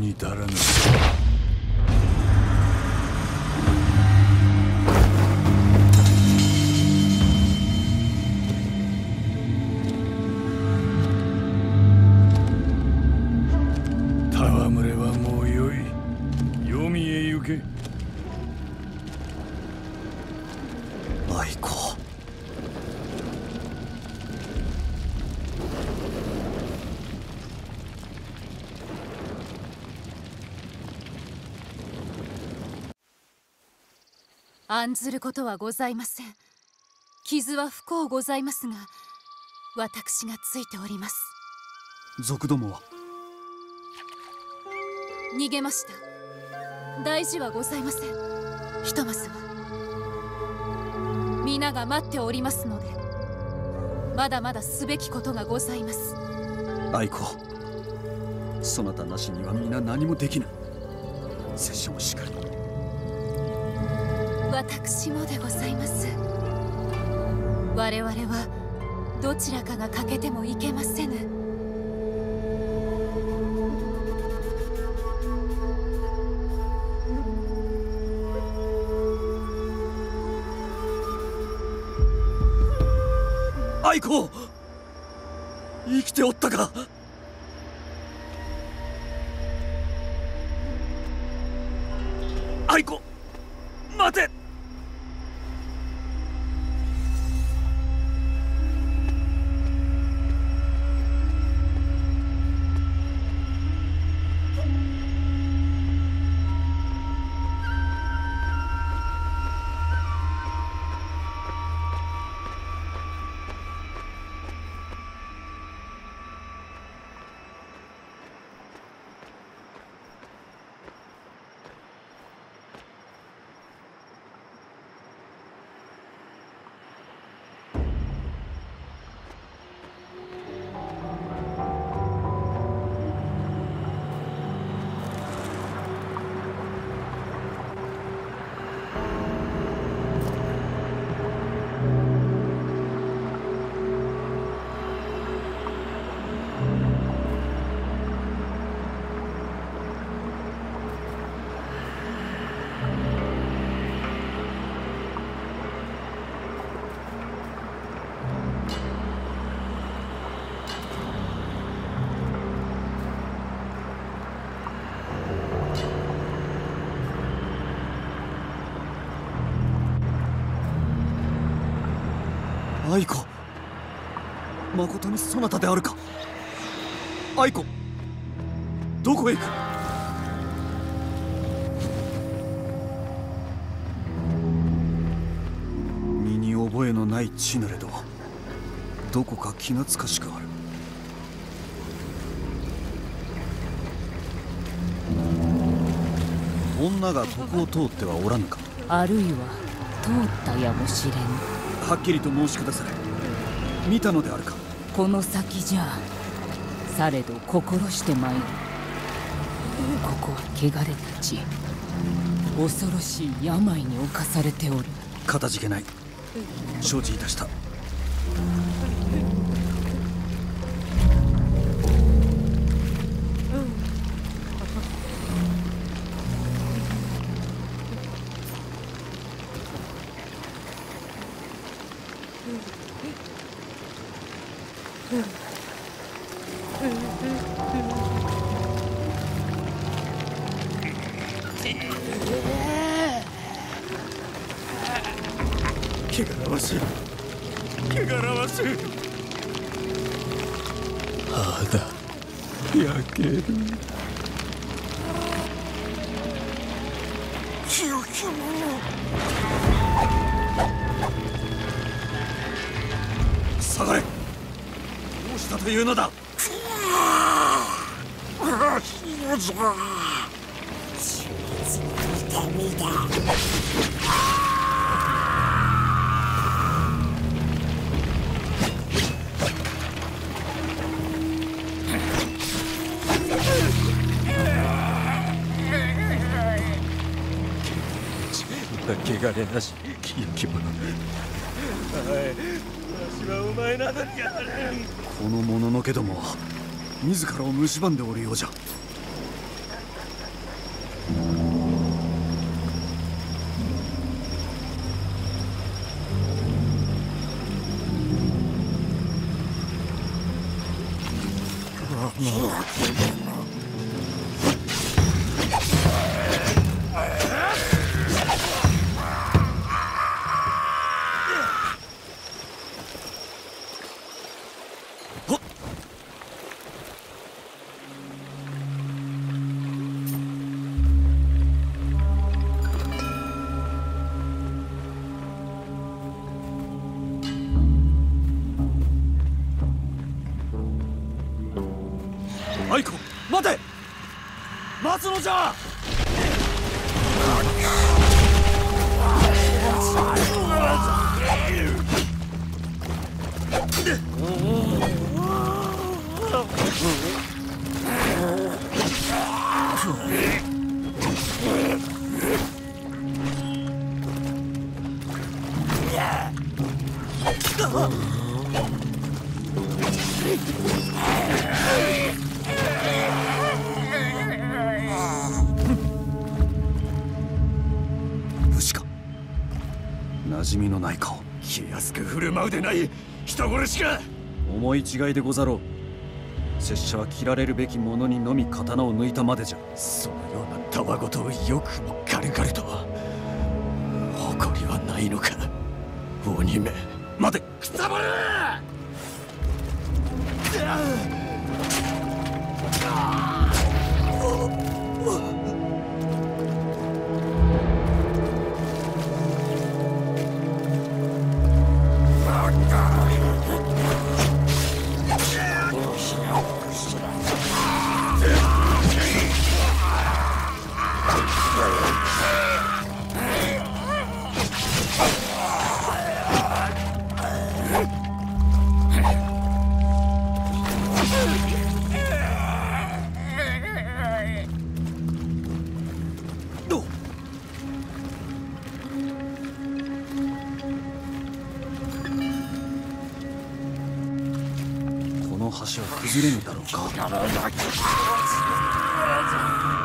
に足らぬ。戯れはもうよい。黄泉へ行け。 愛子。 案ずることはございません。傷は不幸ございますが、私がついております。 族どもは逃げました。大事はございません。ひとまずは皆が待っておりますので、まだまだすべきことがございます。 愛子、そなたなしには皆何もできぬ。拙者もしかり、 私もでございます。我々はどちらかが欠けてもいけませぬ。 愛子、生きておったか。愛子、待て。愛子、まことにそなたであるか。愛子、どこへ行く。身に覚えのない地なれど、どこか気懐かしくある。女がここを通ってはおらぬか。 あるいは通ったやもしれぬ。 はっきりと申し下され。見たのであるか。 この先じゃされど心してまいる。ここは汚れた地、恐ろしい病に侵されておる。 かたじけない。承知いたした。 汚らわしい、汚らわしい。肌焼ける。 清き者。 下がれ。どうしたというのだ。 よいしょ。緻密な痛みだ。 汚れなし清き者。はい、わしはお前などにやられん。 このもののけども自らを蝕んでおるようじゃ。 すのじゃ。 武士か。馴染みのない顔。 気安く振る舞うでない人殺しか。 思い違いでござろう。拙者は切られるべき者にのみ刀を抜いたまでじゃ。 そのようなたわごとをよくも軽々とは。誇りはないのか鬼め。 待て。 くたばれ。 この橋は崩れぬだろうか。